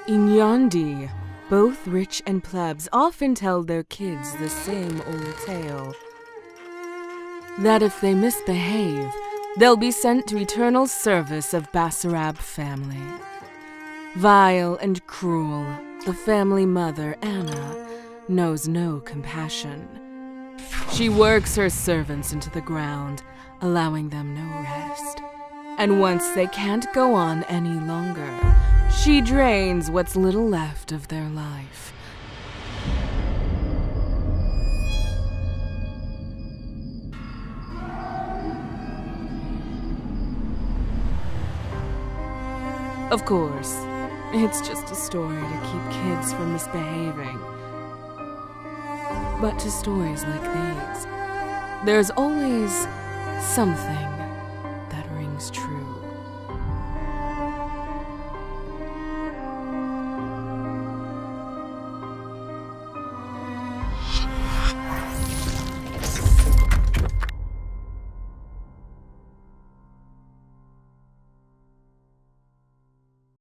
In Yandi, both rich and plebs often tell their kids the same old tale. That if they misbehave, they'll be sent to eternal service of Basarab family. Vile and cruel, the family mother, Anna, knows no compassion. She works her servants into the ground, allowing them no rest. And once they can't go on any longer, she drains what's little left of their life. Of course, it's just a story to keep kids from misbehaving. But to stories like these, there's always something